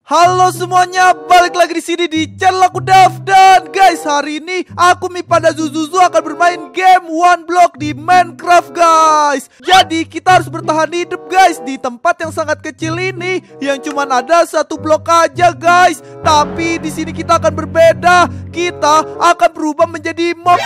Halo semuanya, balik lagi di sini di channel aku Dav. Dan guys, hari ini aku Mipan dan Zuzuzu akan bermain game One Block di Minecraft guys. Jadi kita harus bertahan hidup guys di tempat yang sangat kecil ini, yang cuman ada satu blok aja guys. Tapi di sini kita akan berbeda. Kita akan berubah menjadi mob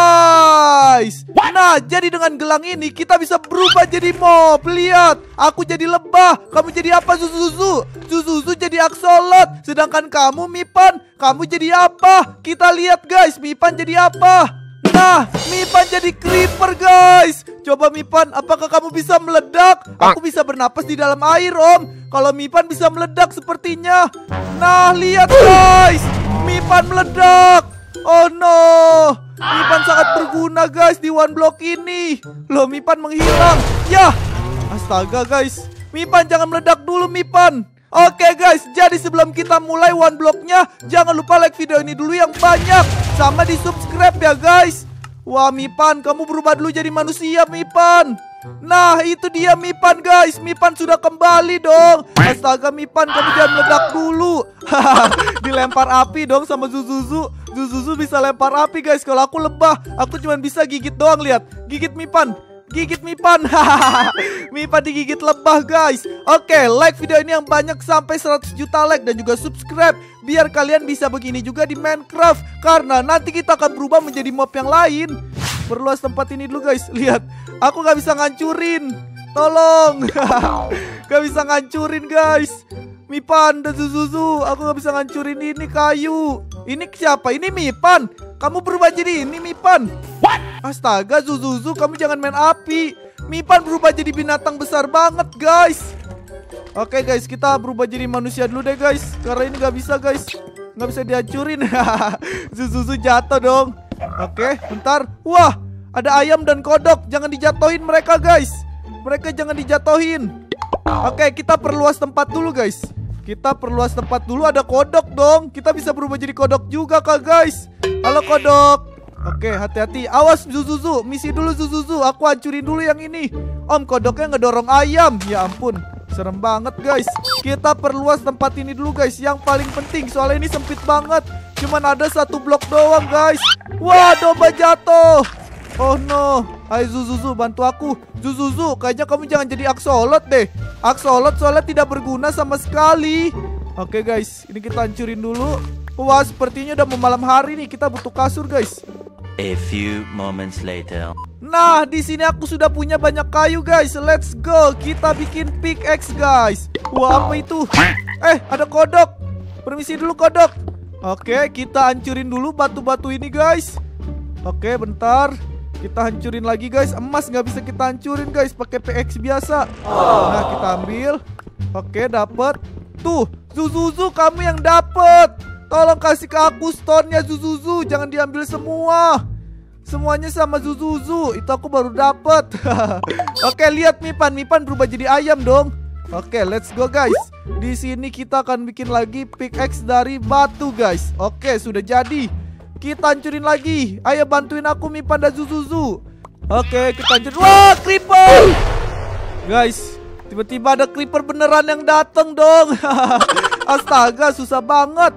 guys. Nah, jadi dengan gelang ini kita bisa berubah jadi mob. Lihat, aku jadi lebah. Kamu jadi apa Zuzuzu? Zuzuzu jadi axolot. Sedangkan kamu Mipan, kamu jadi apa? Kita lihat guys, Mipan jadi apa? Nah, Mipan jadi creeper guys. Coba Mipan, apakah kamu bisa meledak? Aku bisa bernapas di dalam air om. Kalau Mipan bisa meledak sepertinya. Nah, lihat guys, Mipan meledak. Oh no, Mipan sangat berguna guys di One Block ini. Loh, Mipan menghilang. Yah, astaga guys, Mipan jangan meledak dulu Mipan. Oke guys, jadi sebelum kita mulai One Block-nya, jangan lupa like video ini dulu yang banyak, sama di subscribe ya guys. Wah Mipan, kamu berubah dulu jadi manusia Mipan. Nah itu dia Mipan guys, Mipan sudah kembali dong. Astaga Mipan, kamu jangan meledak dulu. Dilempar api dong sama Zuzuzu. Zuzuzu bisa lempar api guys. Kalau aku lebah, aku cuma bisa gigit doang. Lihat, gigit Mipan. Gigit Mipan. Mipan digigit lebah guys. Oke, like video ini yang banyak sampai 100 juta like dan juga subscribe, biar kalian bisa begini juga di Minecraft. Karena nanti kita akan berubah menjadi mob yang lain. Perluas tempat ini dulu guys. Lihat, aku gak bisa ngancurin. Tolong. Gak bisa ngancurin guys. Mipan dan Zuzuzu, aku gak bisa ngancurin ini kayu. Ini siapa? Ini Mipan. Kamu berubah jadi ini Mipan. Astaga Zuzuzu, kamu jangan main api. Mipan berubah jadi binatang besar banget guys. Oke guys, kita berubah jadi manusia dulu deh guys. Karena ini gak bisa guys, gak bisa dihancurin. Zuzuzu jatuh dong. Oke, bentar. Wah, ada ayam dan kodok. Jangan dijatohin mereka guys. Mereka jangan dijatohin. Oke, kita perluas tempat dulu guys. Kita perluas tempat dulu, ada kodok dong. Kita bisa berubah jadi kodok juga kak guys. Halo kodok. Oke, hati-hati. Awas Zuzuzu, misi dulu Zuzuzu. Aku hancurin dulu yang ini. Om, kodoknya ngedorong ayam. Ya ampun, serem banget guys. Kita perluas tempat ini dulu guys. Yang paling penting, soalnya ini sempit banget. Cuman ada satu blok doang guys. Wah, domba jatuh. Oh no. Ayo Zuzuzu, bantu aku. Zuzuzu, kayaknya kamu jangan jadi axolot deh. Axolot soalnya tidak berguna sama sekali. Oke guys, ini kita hancurin dulu. Wah, sepertinya udah mau malam hari nih. Kita butuh kasur guys. A few moments later. Nah, di sini aku sudah punya banyak kayu guys. Let's go. Kita bikin pickaxe guys. Wah, apa itu? Ada kodok. Permisi dulu kodok. Oke, kita hancurin dulu batu-batu ini guys. Oke, bentar. Kita hancurin lagi guys. Emas nggak bisa kita hancurin guys pakai pickaxe biasa. Nah, kita ambil. Oke, dapat. Tuh, Zuzuzu, kamu yang dapat. Tolong kasih ke aku stone-nya Zuzuzu. Jangan diambil semua. Semuanya sama Zuzuzu. Itu aku baru dapat. Oke, lihat Mipan. Mipan berubah jadi ayam dong. Oke, let's go guys. Di sini kita akan bikin lagi pickaxe dari batu guys. Oke, sudah jadi. Kita hancurin lagi. Ayo bantuin aku Mipan dan Zuzuzu. Oke, kita hancurin. Wah, creeper. Guys, tiba-tiba ada creeper beneran yang datang dong. Astaga, susah banget.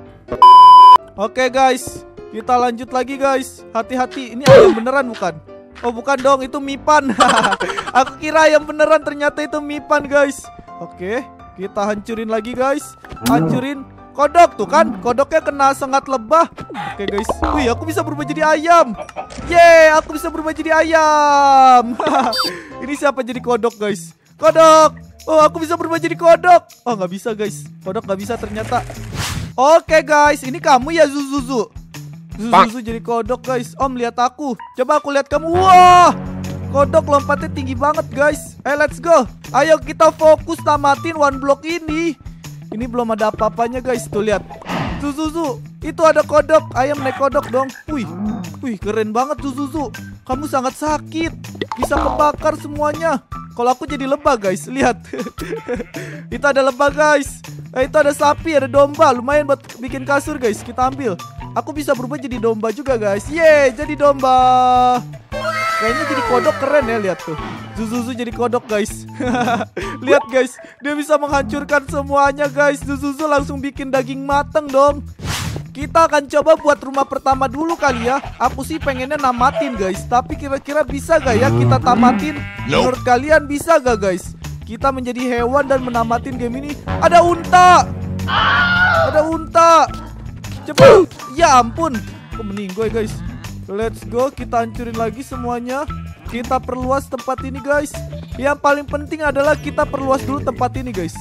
Oke guys, kita lanjut lagi guys. Hati-hati, ini ayam beneran bukan? Oh bukan dong, itu Mipan. Aku kira ayam beneran, ternyata itu Mipan guys. Oke, kita hancurin lagi guys. Hancurin kodok tuh kan, kodoknya kena sengat lebah. Oke guys, wih aku bisa berubah jadi ayam. Yeay, aku bisa berubah jadi ayam. Ini siapa jadi kodok guys? Kodok. Oh, aku bisa berubah jadi kodok. Oh nggak bisa guys, kodok nggak bisa ternyata. Oke guys, ini kamu ya Zuzuzu. Zuzuzu jadi kodok guys. Om, lihat aku. Coba aku lihat kamu. Wah, kodok lompatnya tinggi banget guys. Let's go. Ayo kita fokus tamatin One Block ini. Ini belum ada apa-apanya guys. Tuh lihat, Zuzuzu, itu ada kodok. Ayam naik kodok dong. Wih keren banget Zuzuzu. Kamu sangat sakit, bisa kebakar semuanya. Kalau aku jadi lebah guys, lihat. Itu ada lebah guys. Itu ada sapi, ada domba. Lumayan buat bikin kasur guys. Kita ambil. Aku bisa berubah jadi domba juga guys. Yeay, jadi domba. Kayaknya jadi kodok keren ya, lihat tuh. Zuzuzu jadi kodok guys. Lihat guys, dia bisa menghancurkan semuanya guys. Zuzuzu langsung bikin daging mateng dong. Kita akan coba buat rumah pertama dulu kali ya. Aku sih pengennya namatin guys. Tapi kira-kira bisa gak ya kita tamatin? Menurut kalian bisa gak guys? Kita menjadi hewan dan menamatin game ini. Ada unta. Ada unta. Cepat. Ya ampun. Aku meninggoy guys. Let's go. Kita hancurin lagi semuanya. Kita perluas tempat ini guys. Yang paling penting adalah kita perluas dulu tempat ini guys.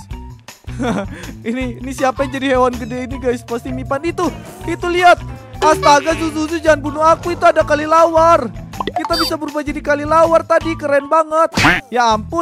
Ini siapa yang jadi hewan gede ini guys? Pasti Mipan itu lihat. Astaga Zuzuzu, jangan bunuh aku, itu ada kelelawar. Kita bisa berubah jadi kelelawar tadi, keren banget. Ya ampun,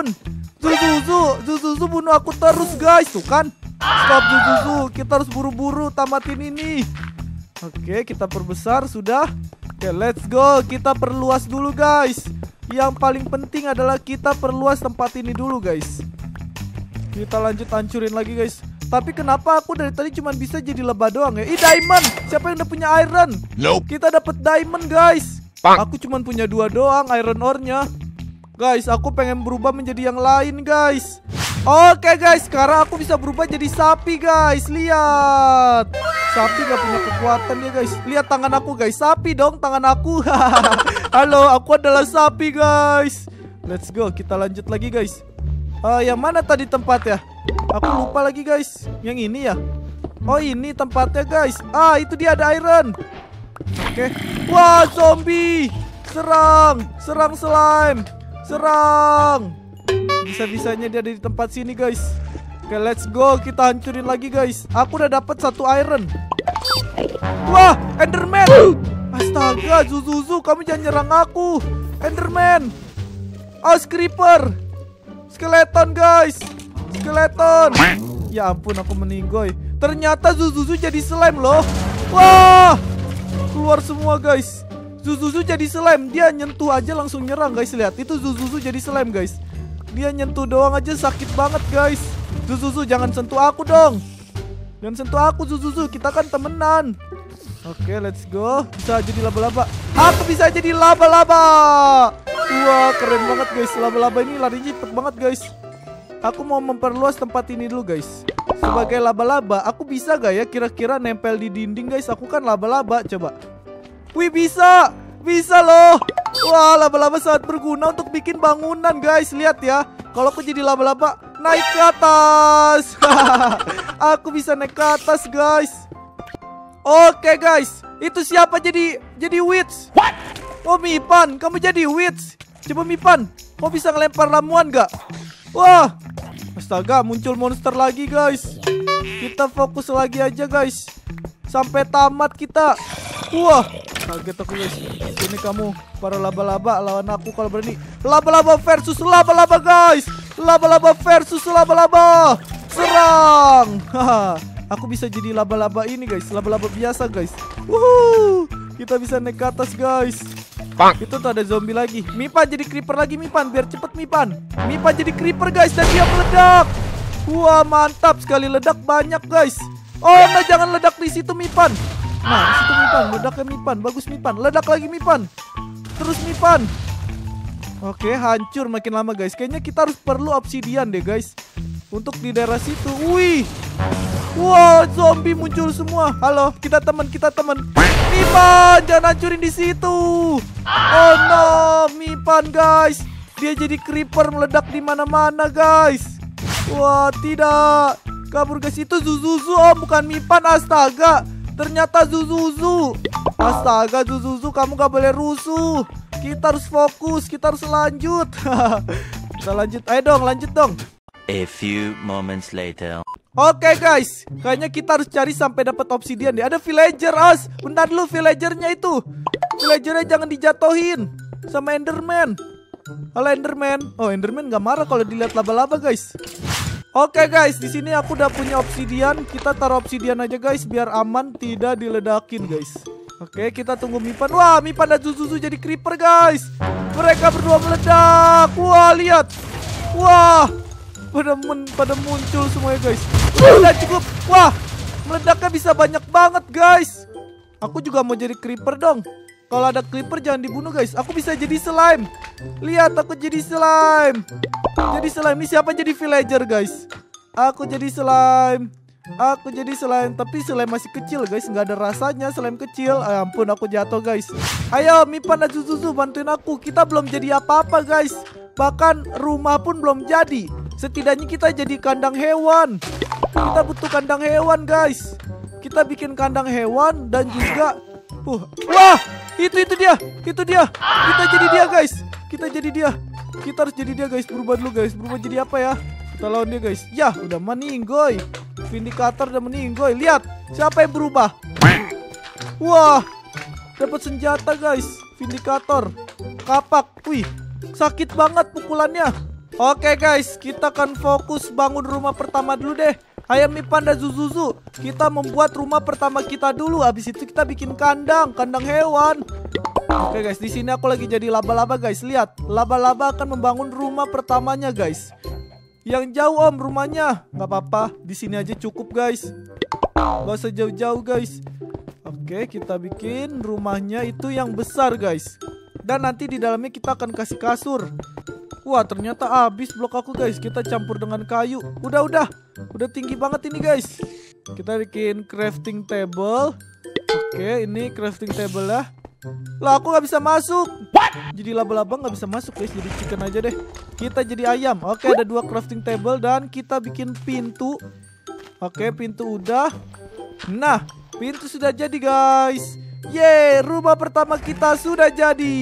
Zuzuzu bunuh aku terus guys. Tuh kan, stop Zuzuzu, kita harus buru-buru tamatin ini. Oke, kita perbesar sudah. Oke, let's go. Kita perluas dulu guys. Yang paling penting adalah kita perluas tempat ini dulu guys. Kita lanjut hancurin lagi guys. Tapi kenapa aku dari tadi cuma bisa jadi lebah doang ya? Ih, diamond. Siapa yang udah punya iron? Nope. Kita dapat diamond guys. Aku cuma punya 2 doang iron ore-nya. Guys, aku pengen berubah menjadi yang lain guys. Oke guys, sekarang aku bisa berubah jadi sapi guys. Lihat. Sapi gak punya kekuatan ya guys. Lihat tangan aku guys. Sapi dong tangan aku. Halo, aku adalah sapi guys. Let's go, kita lanjut lagi guys. Yang mana tadi tempatnya? Aku lupa lagi guys. Yang ini ya? Oh ini tempatnya guys. Itu dia ada iron. Oke. Wah zombie. Serang slime. Serang. Bisa-bisanya dia ada di tempat sini guys. Oke let's go. Kita hancurin lagi guys. Aku udah dapat 1 iron. Wah Enderman. Astaga Zuzuzu, kamu jangan nyerang aku. Enderman. Creeper. Skeleton guys. Skeleton. Ya ampun aku meninggoy. Ternyata Zuzuzu jadi slime loh. Wah. Keluar semua guys. Zuzuzu jadi slime. Dia nyentuh aja langsung nyerang guys. Lihat itu Zuzuzu jadi slime guys. Dia nyentuh doang aja sakit banget guys. Zuzuzu jangan sentuh aku dong. Jangan sentuh aku Zuzuzu. Kita kan temenan. Oke let's go. Bisa jadi laba-laba. Aku bisa jadi laba-laba. Wah keren banget guys. Laba-laba ini lari cepet banget guys. Aku mau memperluas tempat ini dulu guys. Sebagai laba-laba, aku bisa gak ya kira-kira nempel di dinding guys? Aku kan laba-laba, coba. Wih bisa. Bisa loh. Wah laba-laba sangat berguna untuk bikin bangunan guys. Lihat ya. Kalau aku jadi laba-laba, naik ke atas. Aku bisa naik ke atas guys. Oke guys, itu siapa jadi witch? What? Oh Mipan, kamu jadi witch. Coba Mipan, kau bisa ngelempar ramuan gak? Wah, astaga muncul monster lagi guys. Kita fokus lagi aja guys. Sampai tamat kita. Wah, kaget aku guys. Sini kamu, para laba-laba lawan aku kalau berani. Laba-laba versus laba-laba guys. Laba-laba versus laba-laba. Serang. Haha. Aku bisa jadi laba-laba ini guys. Laba-laba biasa guys. Wuhuu. Kita bisa naik ke atas guys. Itu tuh ada zombie lagi. Mipan jadi creeper lagi Mipan. Biar cepet Mipan. Mipan jadi creeper guys. Dan dia meledak. Wah mantap sekali. Ledak banyak guys. Oh nah jangan ledak di situ Mipan. Nah di situ Mipan. Ledaknya Mipan. Bagus Mipan. Ledak lagi Mipan. Terus Mipan. Oke hancur makin lama guys. Kayaknya kita harus perlu obsidian deh guys. Untuk di daerah situ. Wih. Wow, zombie muncul semua. Halo, kita teman. Mipan, jangan hancurin di situ. Oh no, Mipan guys. Dia jadi creeper meledak di mana-mana guys. Wah, tidak. Kabur guys, itu Zuzuzu. Oh, bukan Mipan, astaga. Ternyata Zuzuzu. Astaga, Zuzuzu, kamu gak boleh rusuh. Kita harus fokus, kita harus lanjut. Kita lanjut, ayo dong, lanjut dong. A few moments later. Oke guys, kayaknya kita harus cari sampai dapat obsidian deh. Ada villager as. Bentar dulu villagernya itu. Villagernya jangan dijatohin sama Enderman. Halo Enderman. Oh Enderman nggak marah kalau dilihat laba-laba guys. Oke guys, di sini aku udah punya obsidian. Kita taruh obsidian aja guys biar aman, tidak diledakin guys. Oke, kita tunggu Mipan. Wah, Mipan dan Zuzuzu jadi creeper guys. Mereka berdua meledak. Wah, lihat. Wah. Pada muncul semuanya guys. Udah cukup. Wah, meledaknya bisa banyak banget guys. Aku juga mau jadi creeper dong. Kalau ada creeper jangan dibunuh guys. Aku bisa jadi slime. Lihat aku jadi slime. Jadi slime. Ini siapa jadi villager guys? Aku jadi slime. Aku jadi slime. Tapi slime masih kecil guys. Nggak ada rasanya slime kecil. Ampun aku jatuh guys. Ayo Mipan dan Zuzuzu bantuin aku. Kita belum jadi apa-apa guys. Bahkan rumah pun belum jadi. Setidaknya kita jadi kandang hewan. Kita butuh kandang hewan guys. Kita bikin kandang hewan dan juga wah, itu dia. Kita jadi dia guys. Kita harus jadi dia guys. Berubah dulu guys. Berubah jadi apa ya? Kita lawan dia guys. Ya, udah meninggoy. Vindicator udah meninggoy. Lihat, siapa yang berubah? Wah, dapat senjata guys. Vindicator. Kapak. Wih, sakit banget pukulannya. Oke guys, kita akan fokus bangun rumah pertama dulu deh. Ayo Mipan dan Zuzuzu, kita membuat rumah pertama kita dulu. Habis itu kita bikin kandang hewan. Oke guys, di sini aku lagi jadi laba-laba guys. Lihat, laba-laba akan membangun rumah pertamanya guys. Yang jauh om rumahnya, nggak apa-apa. Di sini aja cukup guys. Gak usah jauh-jauh guys. Oke, kita bikin rumahnya itu yang besar guys. Dan nanti di dalamnya kita akan kasih kasur. Wah, ternyata habis blok aku guys. Kita campur dengan kayu. Udah tinggi banget ini guys. Kita bikin crafting table. Oke, ini crafting table lah. Lah aku nggak bisa masuk. Jadi laba-laba nggak bisa masuk guys. Jadi chicken aja deh. Kita jadi ayam. Oke, ada 2 crafting table dan kita bikin pintu. Oke, pintu udah. Nah, pintu sudah jadi guys. Yeay, rumah pertama kita sudah jadi.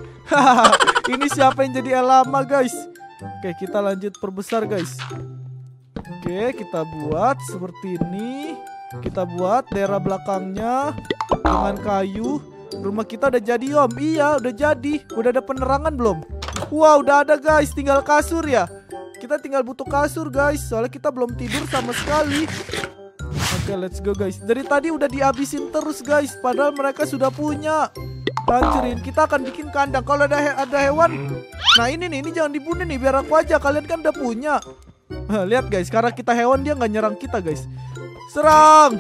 Ini siapa yang jadi lama guys? Oke, kita lanjut perbesar guys. Oke, kita buat seperti ini. Kita buat daerah belakangnya dengan kayu. Rumah kita udah jadi om. Iya, udah jadi. Udah ada penerangan belum? Wow, udah ada guys. Tinggal kasur ya. Kita tinggal butuh kasur guys. Soalnya kita belum tidur sama sekali. Oke, let's go guys. Dari tadi udah dihabisin terus guys. Padahal mereka sudah punya. Hancurin. Kita akan bikin kandang. Kalau ada hewan. Nah ini nih, ini jangan dibunuh nih. Biar aku aja. Kalian kan udah punya. Lihat guys. Karena kita hewan dia nggak nyerang kita guys. Serang.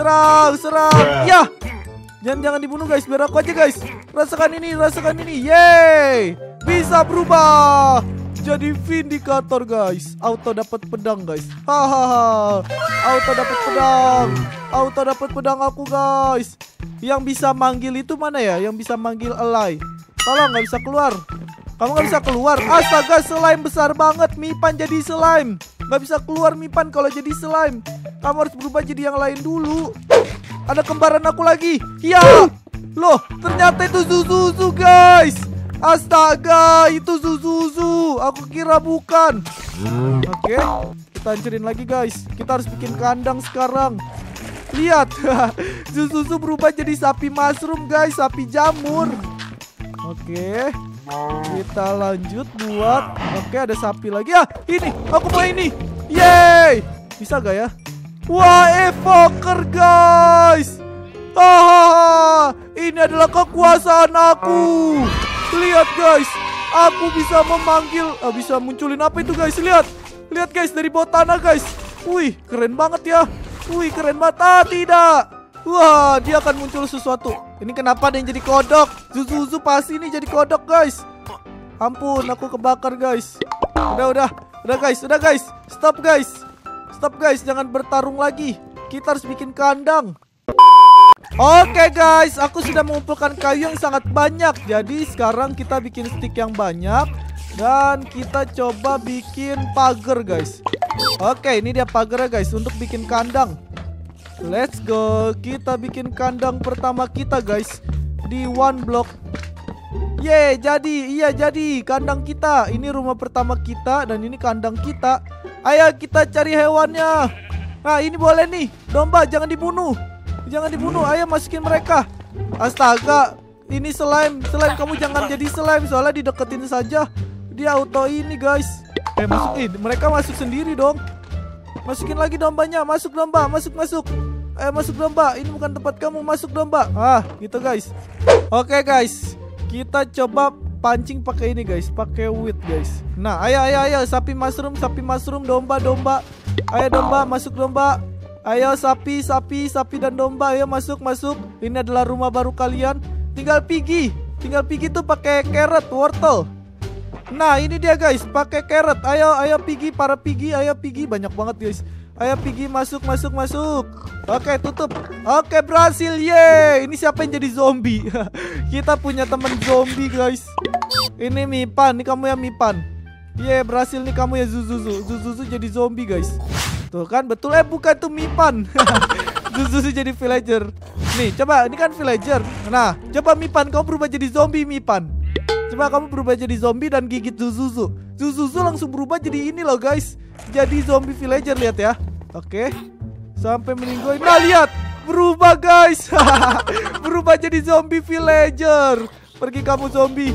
Ya. Jangan dibunuh guys. Biar aku aja guys. Rasakan ini. Yeay. Bisa berubah. Jadi Vindicator guys. Auto dapat pedang guys. Hahaha. Auto dapat pedang aku guys. Yang bisa manggil itu mana ya? Yang bisa manggil Elai. Tolong, nggak bisa keluar. Kamu nggak bisa keluar. Astaga, slime besar banget. Mipan jadi slime. Nggak bisa keluar Mipan kalau jadi slime. Kamu harus berubah jadi yang lain dulu. Ada kembaran aku lagi. Ya. Loh, ternyata itu Zuzuzu guys. Astaga, itu Zuzuzu. Aku kira bukan. Oke, kita hancurin lagi guys. Kita harus bikin kandang sekarang. Lihat, Zuzuzu berubah jadi sapi mushroom guys, sapi jamur. Oke, kita lanjut buat. Oke, ada sapi lagi. Ya, ini, aku mau ini. Yeay, bisa gak ya? Wah, evoker guys. Ini adalah kekuasaan aku. Lihat guys, aku bisa memanggil, bisa munculin apa itu guys? Lihat guys, dari bawah tanah guys. Wih, keren banget ya. Keren banget. Tidak. Wah, dia akan muncul sesuatu. Ini kenapa ada yang jadi kodok? Zuzuzu pasti ini jadi kodok guys. Ampun, aku kebakar guys. Udah guys. Stop guys, jangan bertarung lagi. Kita harus bikin kandang. Oke guys, aku sudah mengumpulkan kayu yang sangat banyak. Jadi sekarang kita bikin stick yang banyak. Dan kita coba bikin pagar guys. Oke, ini dia pagarnya guys untuk bikin kandang. Let's go. Kita bikin kandang pertama kita guys di 1 block. Yeay, jadi kandang kita. Ini rumah pertama kita dan ini kandang kita. Ayo kita cari hewannya. Nah, ini boleh nih. Domba, jangan dibunuh. Ayo masukin mereka. Astaga, ini slime kamu jangan jadi slime. Soalnya dideketin saja dia auto ini guys. Mereka masuk sendiri dong. Masukin lagi dombanya. Masuk domba, masuk. Masuk domba. Ini bukan tempat kamu, masuk domba. Gitu guys. Oke guys, kita coba pancing pakai ini guys, pakai wheat guys. Nah, ayo sapi mushroom, domba. Ayo domba, masuk domba. Ayo sapi dan domba, ayo masuk. Ini adalah rumah baru kalian. Tinggal Piggy. Tinggal Piggy tuh pakai carrot, wortel. Nah, ini dia guys, pakai carrot. Ayo Piggy, para Piggy, ayo Piggy, banyak banget guys. Ayo Piggy, masuk. Oke, tutup. Oke, berhasil. Yeay. Ini siapa yang jadi zombie? Kita punya teman zombie guys. Ini Mipan, ini kamu ya Mipan. Yeay, berhasil nih kamu ya Zuzuzu. Zuzuzu jadi zombie guys. Tuh kan, betul. Bukan tuh Mipan. Zuzuzu jadi villager. Nih, coba, ini kan villager. Nah, coba Mipan, kamu berubah jadi zombie Mipan. Coba kamu berubah jadi zombie dan gigit Zuzuzu. Zuzuzu langsung berubah jadi ini loh guys. Jadi zombie villager, lihat ya. Oke. Sampai meninggoy. Nah, lihat. Berubah guys. Berubah jadi zombie villager. Pergi kamu zombie.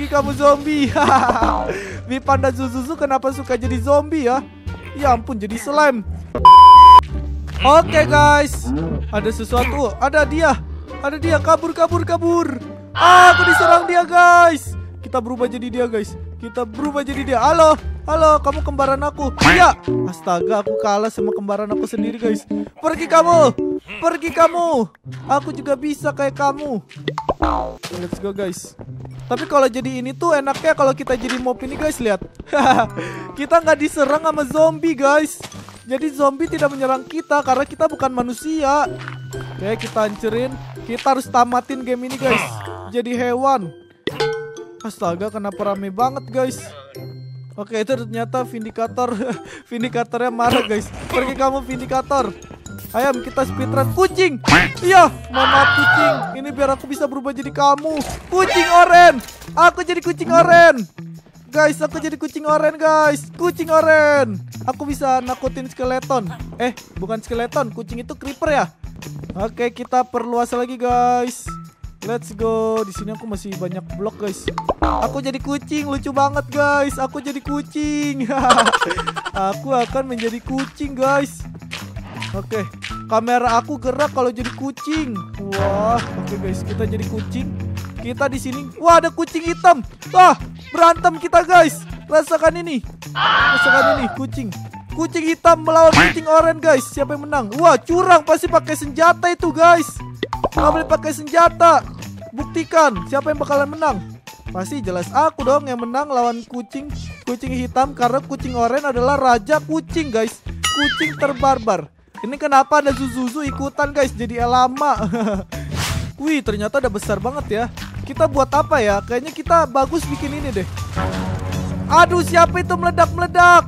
Mipan dan Zuzuzu kenapa suka jadi zombie ya? Ya ampun, jadi slime. Oke guys. Ada sesuatu. Ada dia. Kabur. Aku diserang dia guys. Kita berubah jadi dia guys. Halo, kamu kembaran aku. Iya. Astaga, aku kalah sama kembaran aku sendiri guys. Pergi kamu. Aku juga bisa kayak kamu. Let's go guys. Tapi kalau jadi ini tuh enaknya kalau kita jadi mob ini guys, lihat. Kita nggak diserang sama zombie guys. Jadi zombie tidak menyerang kita karena kita bukan manusia. Oke, kita hancurin. Kita harus tamatin game ini guys. Jadi hewan. Astaga, kenapa rame banget guys. Oke, itu ternyata Vindicator. Vindicatornya marah guys. Pergi kamu Vindicator. Ayam, kita speedrun. Kucing. Iya, mohon maaf kucing. Ini biar aku bisa berubah jadi kamu. Kucing oren. Aku jadi kucing oren. Guys, aku jadi kucing oren guys. Kucing oren. Aku bisa nakutin skeleton. Bukan skeleton, kucing itu creeper ya. Oke, kita perluas lagi guys. Let's go. Di sini aku masih banyak blok guys. Aku jadi kucing, lucu banget guys. Aku jadi kucing. Aku akan menjadi kucing guys. Oke, kamera aku gerak kalau jadi kucing. Wah, oke guys, kita jadi kucing. Kita di sini. Wah, ada kucing hitam. Wah, berantem kita guys. Rasakan ini, kucing. Kucing hitam melawan kucing oranye guys. Siapa yang menang? Wah, curang, pasti pakai senjata itu guys. Nggak boleh pakai senjata. Buktikan siapa yang bakalan menang. Pasti jelas aku dong yang menang lawan kucing hitam. Karena kucing oranye adalah raja kucing guys. Kucing terbarbar. Ini kenapa ada Zuzuzu ikutan guys, jadi lama. Wih, ternyata udah besar banget ya. Kita buat apa ya? Kayaknya kita bagus bikin ini deh. Aduh, siapa itu meledak-meledak?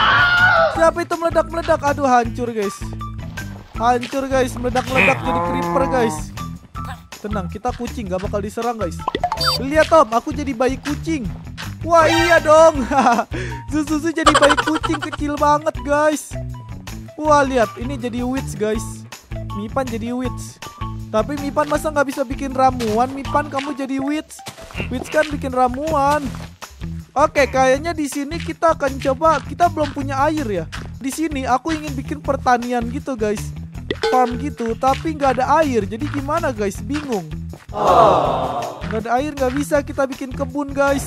Aduh, hancur guys. Meledak-meledak jadi creeper guys. Tenang, kita kucing, gak bakal diserang guys. Lihat Tom, aku jadi bayi kucing. Wah, iya dong. Zuzuzu jadi bayi kucing kecil banget guys. Wah, lihat, ini jadi witch guys. Mipan jadi witch. Tapi Mipan masa nggak bisa bikin ramuan? Mipan, kamu jadi witch. Witch kan bikin ramuan. Oke, kayaknya di sini kita akan coba. Kita belum punya air ya. Di sini aku ingin bikin pertanian gitu guys. Farm gitu, tapi nggak ada air. Jadi gimana guys? Bingung. Nggak ada air, nggak bisa kita bikin kebun guys.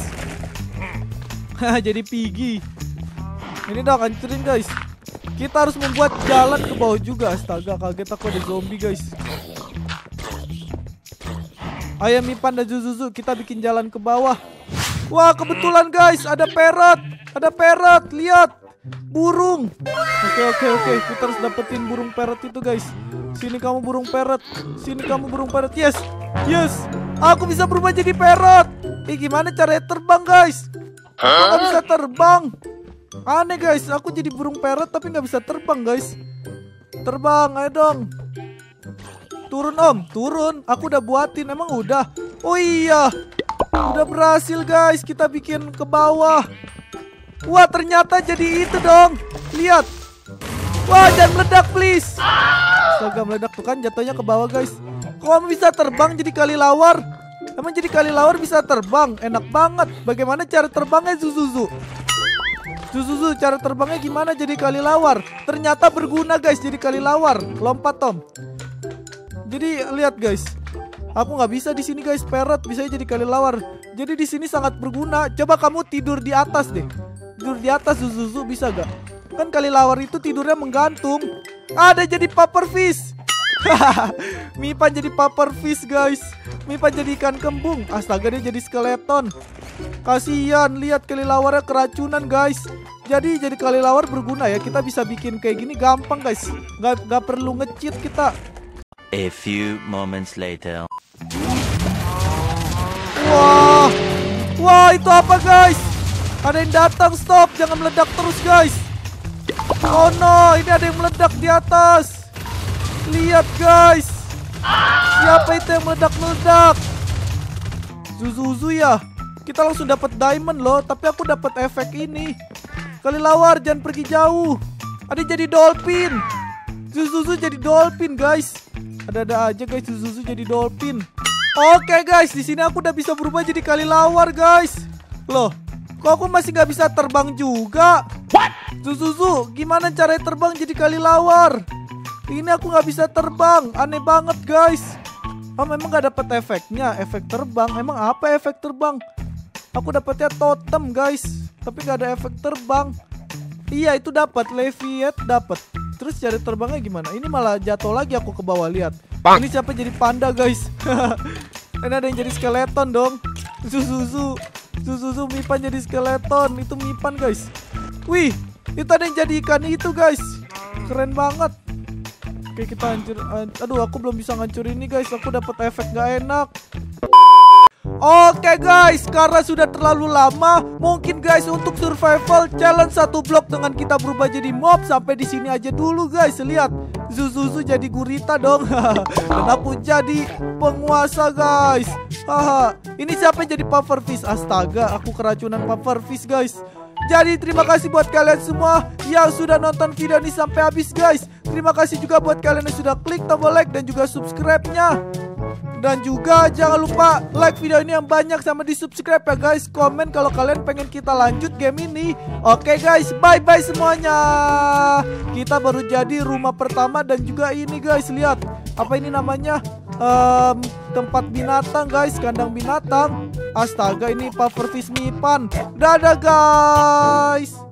Jadi Piggy. Ini dong, hancurin guys. Kita harus membuat jalan ke bawah juga. Astaga, kaget aku ada zombie guys. Ayo Mipan dan Zuzuzu, kita bikin jalan ke bawah. Wah, kebetulan guys, ada parrot. Lihat, burung. Oke, kita harus dapetin burung parrot itu guys. Sini kamu burung parrot. Yes, aku bisa berubah jadi parrot. Gimana caranya terbang guys? Aku nggak bisa terbang. Aneh guys, aku jadi burung parrot tapi nggak bisa terbang guys. Terbang, ayo dong. Turun om, turun. Aku udah buatin, emang udah. Oh iya, udah berhasil guys. Kita bikin ke bawah. Wah, ternyata jadi itu dong. Lihat. Wah, jangan meledak please. Astaga, meledak tuh kan, jatuhnya ke bawah guys. Kok kamu bisa terbang jadi kelelawar? Emang jadi kelelawar bisa terbang? Enak banget. Bagaimana cara terbangnya Zuzuzu? Cara terbangnya gimana jadi kelelawar? Ternyata berguna guys jadi kelelawar. Lompat Tom. Jadi lihat guys, aku nggak bisa di sini guys. Parrot bisa jadi kelelawar. Jadi di sini sangat berguna. Coba kamu tidur di atas deh. Tidur di atas Zuzuzu bisa gak? Kan kelelawar itu tidurnya menggantung. Ada jadi pufferfish. Mipan jadi pufferfish guys. Mipan jadi ikan kembung. Astaga, dia jadi skeleton. Kasihan, lihat kelelawarnya keracunan guys. Jadi kelelawar berguna ya. Kita bisa bikin kayak gini gampang guys. Gak perlu nge-cheat kita. A few moments later. Wah, itu apa guys? Ada yang datang, stop. Jangan meledak terus guys. Oh no, ini ada yang meledak di atas. Lihat guys. Siapa itu yang meledak-meledak? Zuzu ya. Kita langsung dapat diamond loh. Tapi aku dapat efek ini. Kelelawar jangan pergi jauh. Ada jadi dolphin. Zuzu jadi dolphin guys. Ada aja guys Zuzu jadi dolphin. Oke guys, di sini aku udah bisa berubah jadi kelelawar guys. Loh, kok aku masih nggak bisa terbang juga? What? Zuzu, gimana caranya terbang jadi kelelawar? Ini aku nggak bisa terbang, aneh banget guys. Oh, memang nggak dapat efeknya, efek terbang. Emang apa efek terbang? Aku dapatnya totem guys, tapi nggak ada efek terbang. Iya, itu dapat leviat dapat. Terus cara terbangnya gimana? Ini malah jatuh lagi aku ke bawah, lihat. Ini siapa jadi panda guys? Ini ada yang jadi skeleton dong. Zuzu Mipan jadi skeleton. Itu Mipan guys. Wih, itu ada yang jadi ikan itu guys. Keren banget. Oke, kita hancur. Aduh, aku belum bisa ngancurin ini guys. Aku dapat efek gak enak. Oke guys, karena sudah terlalu lama, mungkin guys untuk survival challenge satu blok dengan kita berubah jadi mob sampai di sini aja dulu guys. Lihat, Zuzu jadi gurita dong. Dan aku jadi penguasa guys. Haha, ini siapa yang jadi pufferfish? Astaga, aku keracunan pufferfish guys. Jadi terima kasih buat kalian semua yang sudah nonton video ini sampai habis guys. Terima kasih juga buat kalian yang sudah klik tombol like dan juga subscribe-nya. Dan juga jangan lupa like video ini yang banyak sama di subscribe ya guys. Komen kalau kalian pengen kita lanjut game ini. Oke guys, bye bye semuanya. Kita baru jadi rumah pertama dan juga ini guys, lihat. Apa ini namanya? Tempat binatang guys, kandang binatang. Astaga, ini pufferfish Mipan. Dadah guys.